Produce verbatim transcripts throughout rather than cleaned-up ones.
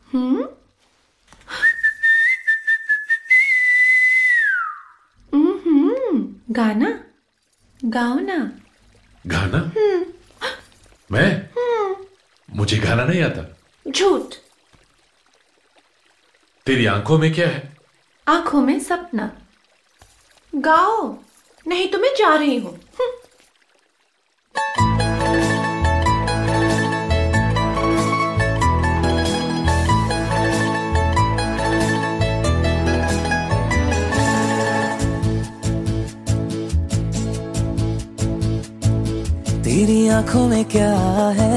हम्म हम्म गाना गाओ ना। गाना? हम्म मैं? हम्म मुझे गाना नहीं आता। झूठ। तेरी आंखों में क्या है? आंखों में सपना। गाओ, नहीं तो मैं जा रही हूँ। तेरी आंखों में क्या है?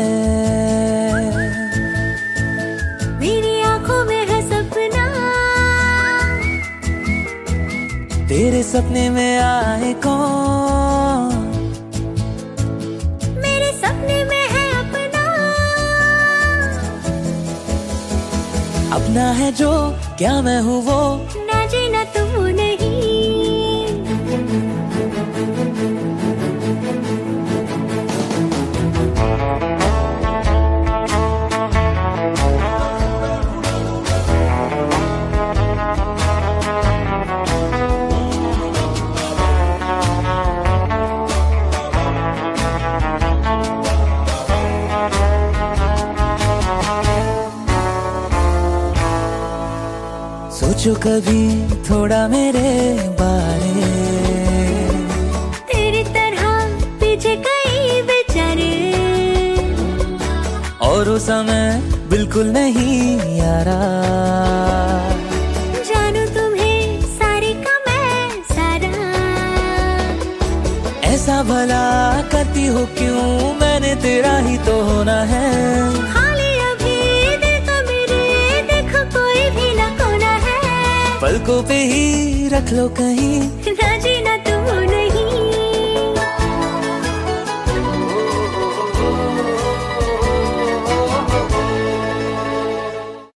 मेरी आंखों में है सपना। तेरे सपने में आए कौन? मेरे सपने में है अपना। अपना है जो, क्या मैं हूँ वो? ना जी ना तुम नहीं। सोचो कभी थोड़ा मेरे बारे। तेरी तरह पीछे कई बेचारे। और वो समय बिल्कुल नहीं यारा। जानू तुम्हें सारी का मैं सारा। ऐसा भला करती हो क्यों? मैंने तेरा ही तो होना है। खाली अभी दिल तो मेरे, देखो कोई भी ना कोना है। पलकों पे ही रख लो कहीं। ना जी